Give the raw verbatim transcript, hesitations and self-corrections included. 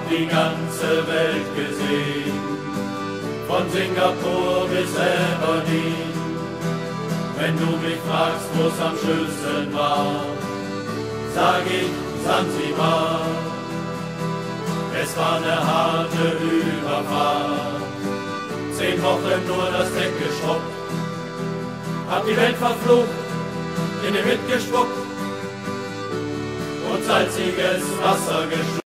hab die ganze Welt gesehen, von Singapur bis Aberdeen. Wenn du mich fragst, wo's am schönsten war, sag ich Sansibar. Es war eine harte Überfahrt, zehn Wochen nur das Deck geschrubbt, hab die Welt verflucht, in den Wind gespuckt und salziges Wasser geschluckt.